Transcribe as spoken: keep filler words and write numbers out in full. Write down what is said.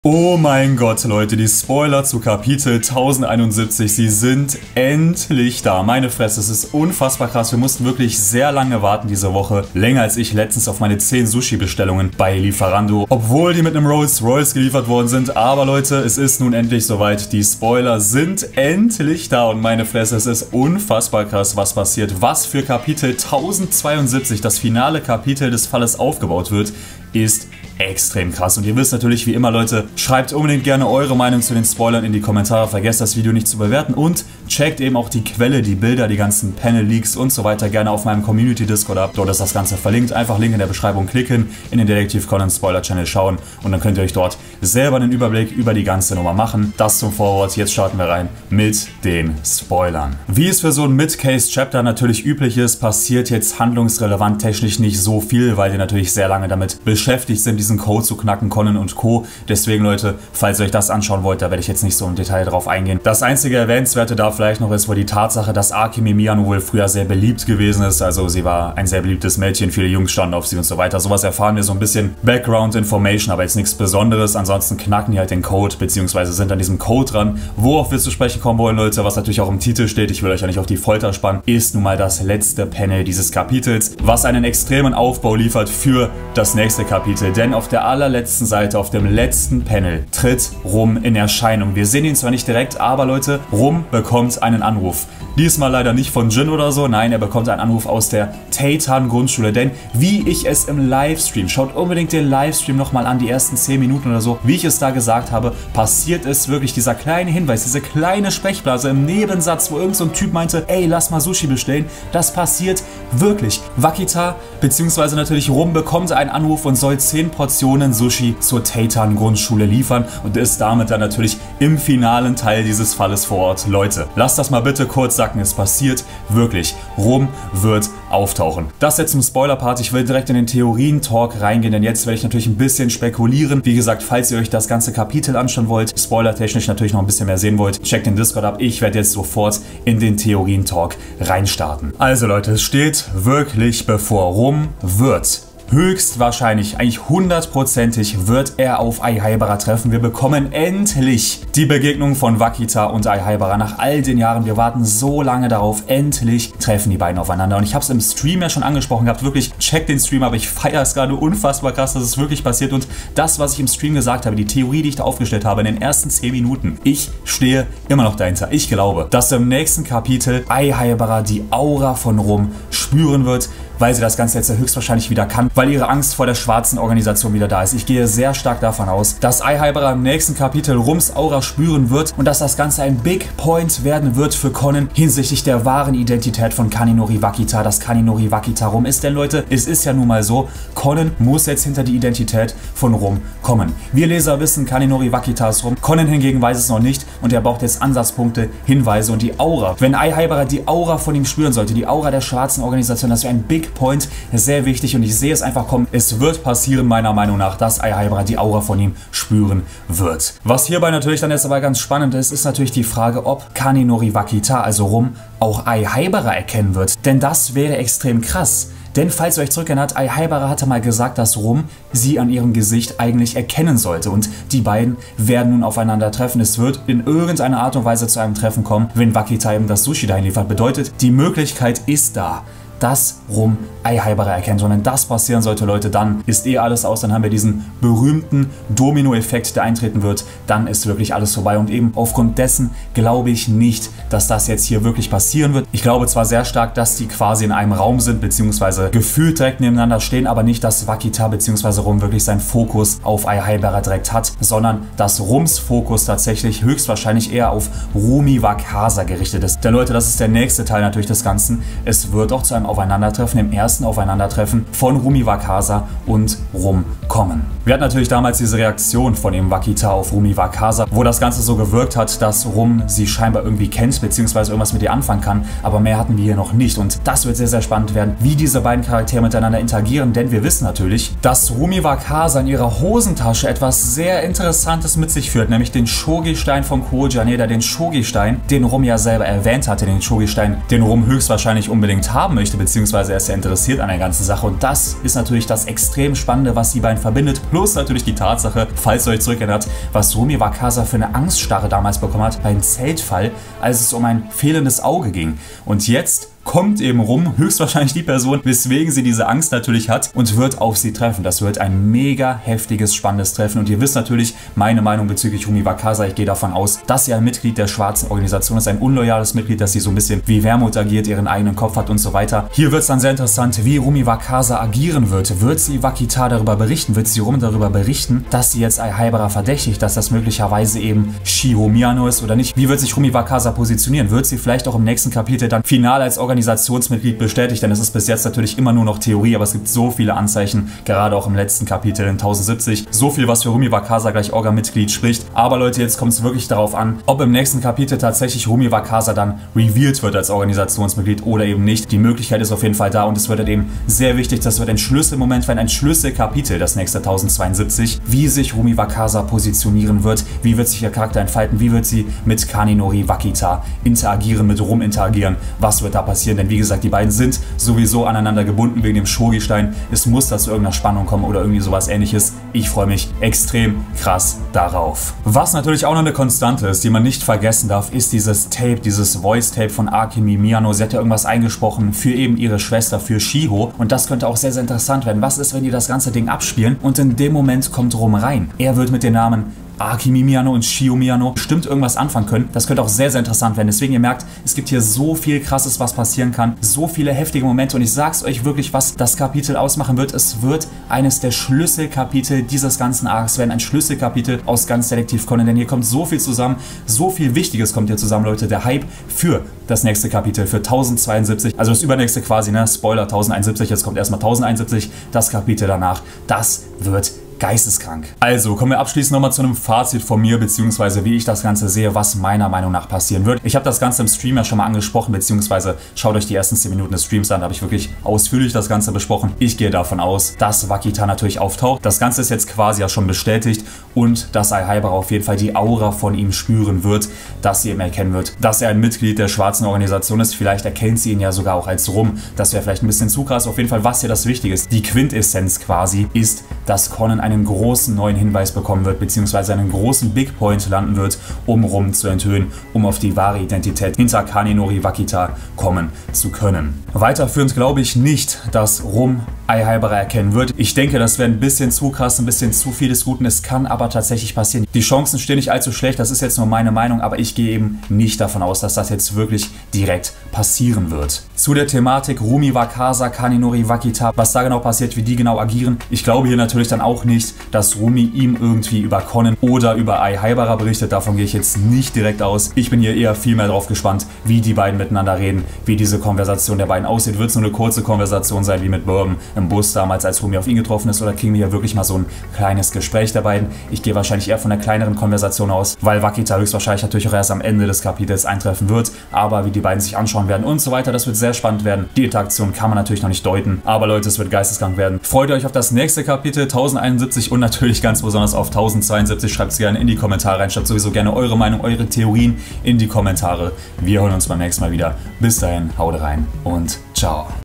Oh mein Gott, Leute, die Spoiler zu Kapitel tausendeinundsiebzig, sie sind endlich da. Meine Fresse, es ist unfassbar krass. Wir mussten wirklich sehr lange warten diese Woche. Länger als ich letztens auf meine zehn Sushi-Bestellungen bei Lieferando. Obwohl die mit einem Rolls Royce geliefert worden sind. Aber Leute, es ist nun endlich soweit. Die Spoiler sind endlich da. Und meine Fresse, es ist unfassbar krass, was passiert. Was für Kapitel tausendzweiundsiebzig, das finale Kapitel des Falles aufgebaut wird, ist extrem krass. Und ihr wisst natürlich wie immer, Leute, schreibt unbedingt gerne eure Meinung zu den Spoilern in die Kommentare. Vergesst das Video nicht zu bewerten und checkt eben auch die Quelle, die Bilder, die ganzen Panel-Leaks und so weiter gerne auf meinem Community-Discord ab. Dort ist das Ganze verlinkt. Einfach Link in der Beschreibung klicken, in den Detektiv Conan Spoiler-Channel schauen und dann könnt ihr euch dort selber einen Überblick über die ganze Nummer machen. Das zum Vorwort. Jetzt starten wir rein mit den Spoilern. Wie es für so ein Mid-Case-Chapter natürlich üblich ist, passiert jetzt handlungsrelevant technisch nicht so viel, weil die natürlich sehr lange damit beschäftigt sind, diesen Code zu knacken, Conan und Co. Deswegen, Leute, falls ihr euch das anschauen wollt, da werde ich jetzt nicht so im Detail drauf eingehen. Das einzige Erwähnenswerte da vielleicht noch ist wohl die Tatsache, dass Akemi Miyano wohl früher sehr beliebt gewesen ist. Also sie war ein sehr beliebtes Mädchen, viele Jungs standen auf sie und so weiter. Sowas erfahren wir so ein bisschen Background Information, aber jetzt nichts Besonderes. Ansonsten knacken die halt den Code, beziehungsweise sind an diesem Code dran. Worauf wir zu sprechen kommen wollen, Leute, was natürlich auch im Titel steht, ich will euch ja nicht auf die Folter spannen, ist nun mal das letzte Panel dieses Kapitels, was einen extremen Aufbau liefert für das nächste Kapitel. Denn auf der allerletzten Seite, auf dem letzten Panel, tritt Rum in Erscheinung. Wir sehen ihn zwar nicht direkt, aber Leute, Rum bekommt einen Anruf. Diesmal leider nicht von Jin oder so, nein, er bekommt einen Anruf aus der Teitan Grundschule, denn wie ich es im Livestream, schaut unbedingt den Livestream nochmal an, die ersten zehn Minuten oder so, wie ich es da gesagt habe, passiert es wirklich, dieser kleine Hinweis, diese kleine Sprechblase im Nebensatz, wo irgend so ein Typ meinte, ey, lass mal Sushi bestellen, das passiert wirklich. Wakita, beziehungsweise natürlich Rum, bekommt einen Anruf und soll zehn Portionen Sushi zur Teitan Grundschule liefern und ist damit dann natürlich im finalen Teil dieses Falles vor Ort. Leute, lasst das mal bitte kurz sagen, es passiert wirklich. Rum wird auftauchen. Das jetzt zum Spoiler-Part. Ich will direkt in den Theorien-Talk reingehen, denn jetzt werde ich natürlich ein bisschen spekulieren. Wie gesagt, falls ihr euch das ganze Kapitel anschauen wollt, spoilertechnisch natürlich noch ein bisschen mehr sehen wollt, checkt den Discord ab. Ich werde jetzt sofort in den Theorien-Talk reinstarten. Also Leute, es steht wirklich bevor. Rum wird höchstwahrscheinlich, eigentlich hundertprozentig wird er auf Aihaibara treffen. Wir bekommen endlich die Begegnung von Wakita und Aihaibara nach all den Jahren. Wir warten so lange darauf. Endlich treffen die beiden aufeinander. Und ich habe es im Stream ja schon angesprochen gehabt. Wirklich, checkt den Stream, aber ich feiere es gerade unfassbar krass, dass es wirklich passiert. Und das, was ich im Stream gesagt habe, die Theorie, die ich da aufgestellt habe in den ersten zehn Minuten, ich stehe immer noch dahinter. Ich glaube, dass im nächsten Kapitel Aihaibara die Aura von Rum spüren wird, weil sie das Ganze jetzt höchstwahrscheinlich wieder kann, weil ihre Angst vor der schwarzen Organisation wieder da ist. Ich gehe sehr stark davon aus, dass Aihaibara im nächsten Kapitel Rums Aura spüren wird und dass das Ganze ein Big Point werden wird für Conan hinsichtlich der wahren Identität von Kaninori Wakita, dass Kaninori Wakita Rum ist. Denn Leute, es ist ja nun mal so, Conan muss jetzt hinter die Identität von Rum kommen. Wir Leser wissen, Kaninori Wakita ist Rum, Conan hingegen weiß es noch nicht und er braucht jetzt Ansatzpunkte, Hinweise und die Aura. Wenn Aihaibara die Aura von ihm spüren sollte, die Aura der schwarzen Organisation, das wäre ein Big Point, sehr wichtig und ich sehe es einfach kommen. Es wird passieren, meiner Meinung nach, dass Aihaibara die Aura von ihm spüren wird. Was hierbei natürlich dann jetzt aber ganz spannend ist, ist natürlich die Frage, ob Kaninori Wakita, also Rum, auch Aihaibara erkennen wird. Denn das wäre extrem krass. Denn falls ihr euch zurückerinnert, Aihaibara hatte mal gesagt, dass Rum sie an ihrem Gesicht eigentlich erkennen sollte. Und die beiden werden nun aufeinandertreffen. Es wird in irgendeiner Art und Weise zu einem Treffen kommen, wenn Wakita eben das Sushi dahin liefert. Bedeutet, die Möglichkeit ist da, dass Rum Aihaibara erkennt. Und wenn das passieren sollte, Leute, dann ist eh alles aus. Dann haben wir diesen berühmten Domino-Effekt, der eintreten wird. Dann ist wirklich alles vorbei. Und eben aufgrund dessen glaube ich nicht, dass das jetzt hier wirklich passieren wird. Ich glaube zwar sehr stark, dass die quasi in einem Raum sind, beziehungsweise gefühlt direkt nebeneinander stehen, aber nicht, dass Wakita beziehungsweise Rum wirklich seinen Fokus auf Aihaibara direkt hat, sondern dass Rums Fokus tatsächlich höchstwahrscheinlich eher auf Rumi Wakasa gerichtet ist. Denn Leute, das ist der nächste Teil natürlich des Ganzen. Es wird auch zu einem Aufeinandertreffen, im ersten Aufeinandertreffen von Rumi Wakasa und Rum kommen. Wir hatten natürlich damals diese Reaktion von dem Wakita auf Rumi Wakasa, wo das Ganze so gewirkt hat, dass Rum sie scheinbar irgendwie kennt, beziehungsweise irgendwas mit ihr anfangen kann, aber mehr hatten wir hier noch nicht und das wird sehr, sehr spannend werden, wie diese beiden Charaktere miteinander interagieren, denn wir wissen natürlich, dass Rumi Wakasa in ihrer Hosentasche etwas sehr Interessantes mit sich führt, nämlich den Shogi-Stein von Koji Haneda, den Shogi-Stein, den Rum ja selber erwähnt hatte, den Shogi-Stein, den Rum höchstwahrscheinlich unbedingt haben möchte, beziehungsweise er ist ja interessiert an der ganzen Sache und das ist natürlich das extrem Spannende, was die beiden verbindet, plus natürlich die Tatsache, falls ihr euch zurückerinnert, was Rumi Wakasa für eine Angststarre damals bekommen hat beim Zeltfall, als es um ein fehlendes Auge ging. Und jetzt kommt eben rum, höchstwahrscheinlich die Person, weswegen sie diese Angst natürlich hat und wird auf sie treffen. Das wird ein mega heftiges, spannendes Treffen und ihr wisst natürlich meine Meinung bezüglich Rumi Wakasa. Ich gehe davon aus, dass sie ein Mitglied der schwarzen Organisation ist, ein unloyales Mitglied, dass sie so ein bisschen wie Wermut agiert, ihren eigenen Kopf hat und so weiter. Hier wird es dann sehr interessant, wie Rumi Wakasa agieren wird. Wird sie Wakita darüber berichten? Wird sie Rum darüber berichten, dass sie jetzt Aihaibara verdächtigt, dass das möglicherweise eben Shiho Miyano ist oder nicht? Wie wird sich Rumi Wakasa positionieren? Wird sie vielleicht auch im nächsten Kapitel dann final als Organisationsmitglied bestätigt, denn es ist bis jetzt natürlich immer nur noch Theorie, aber es gibt so viele Anzeichen, gerade auch im letzten Kapitel in tausendsiebzig, so viel, was für Rumi Wakasa gleich Orga-Mitglied spricht. Aber Leute, jetzt kommt es wirklich darauf an, ob im nächsten Kapitel tatsächlich Rumi Wakasa dann revealed wird als Organisationsmitglied oder eben nicht. Die Möglichkeit ist auf jeden Fall da und es wird halt eben sehr wichtig, das wird ein Schlüsselmoment werden, ein Schlüsselkapitel, das nächste tausendzweiundsiebzig, wie sich Rumi Wakasa positionieren wird, wie wird sich ihr Charakter entfalten, wie wird sie mit Kaninori Wakita interagieren, mit Rum interagieren, was wird da passieren. Denn wie gesagt, die beiden sind sowieso aneinander gebunden wegen dem Shogi-Stein. Es muss da zu irgendeiner Spannung kommen oder irgendwie sowas Ähnliches. Ich freue mich extrem krass darauf. Was natürlich auch noch eine Konstante ist, die man nicht vergessen darf, ist dieses Tape, dieses Voice-Tape von Akemi Miyano. Sie hat ja irgendwas eingesprochen für eben ihre Schwester, für Shiho. Und das könnte auch sehr, sehr interessant werden. Was ist, wenn die das ganze Ding abspielen und in dem Moment kommt Rum rein? Er wird mit den Namen Akemi Miyano und Shiho Miyano bestimmt irgendwas anfangen können. Das könnte auch sehr, sehr interessant werden. Deswegen, ihr merkt, es gibt hier so viel Krasses, was passieren kann. So viele heftige Momente. Und ich sag's euch wirklich, was das Kapitel ausmachen wird. Es wird eines der Schlüsselkapitel dieses ganzen Arcs werden. Ein Schlüsselkapitel aus ganz Detektiv Conan. Denn hier kommt so viel zusammen. So viel Wichtiges kommt hier zusammen, Leute. Der Hype für das nächste Kapitel, für tausendzweiundsiebzig. Also das übernächste quasi, ne? Spoiler, tausendeinundsiebzig. Jetzt kommt erstmal tausendeinundsiebzig. Das Kapitel danach. Das wird geisteskrank. Also kommen wir abschließend nochmal zu einem Fazit von mir, beziehungsweise wie ich das Ganze sehe, was meiner Meinung nach passieren wird. Ich habe das Ganze im Stream ja schon mal angesprochen, beziehungsweise schaut euch die ersten zehn Minuten des Streams an, da habe ich wirklich ausführlich das Ganze besprochen. Ich gehe davon aus, dass Wakita natürlich auftaucht. Das Ganze ist jetzt quasi ja schon bestätigt und dass Aihaibara auf jeden Fall die Aura von ihm spüren wird, dass sie ihn erkennen wird, dass er ein Mitglied der schwarzen Organisation ist. Vielleicht erkennt sie ihn ja sogar auch als Rum. Das wäre vielleicht ein bisschen zu krass. Auf jeden Fall, was hier das Wichtige ist, die Quintessenz quasi, ist, dass Conan ein einen großen neuen Hinweis bekommen wird, beziehungsweise einen großen Big Point landen wird, um Rum zu enthüllen, um auf die wahre Identität hinter Kaninori Wakita kommen zu können. Weiterführend glaube ich nicht, dass Rum Aihaibara erkennen wird. Ich denke, das wäre ein bisschen zu krass, ein bisschen zu viel des Guten. Es kann aber tatsächlich passieren. Die Chancen stehen nicht allzu schlecht, das ist jetzt nur meine Meinung, aber ich gehe eben nicht davon aus, dass das jetzt wirklich direkt passieren wird. Zu der Thematik Rumi Wakasa, Kaninori Wakita, was da genau passiert, wie die genau agieren. Ich glaube hier natürlich dann auch nicht, dass Rumi ihm irgendwie über Conan oder über Aihaibara berichtet. Davon gehe ich jetzt nicht direkt aus. Ich bin hier eher viel mehr drauf gespannt, wie die beiden miteinander reden, wie diese Konversation der beiden aussieht. Wird es nur eine kurze Konversation sein, wie mit Bourbon im Bus damals, als Rumi auf ihn getroffen ist, oder kriegen wir hier wirklich mal so ein kleines Gespräch der beiden? Ich gehe wahrscheinlich eher von der kleineren Konversation aus, weil Wakita höchstwahrscheinlich natürlich auch erst am Ende des Kapitels eintreffen wird. Aber wie die beiden sich anschauen werden und so weiter, das wird sehr spannend werden. Die Interaktion kann man natürlich noch nicht deuten, aber Leute, es wird geisteskrank werden. Freut ihr euch auf das nächste Kapitel tausendeinundsiebzig und natürlich ganz besonders auf tausendzweiundsiebzig. Schreibt es gerne in die Kommentare rein. Schreibt sowieso gerne eure Meinung, eure Theorien in die Kommentare. Wir hören uns beim nächsten Mal wieder. Bis dahin, haut rein und ciao.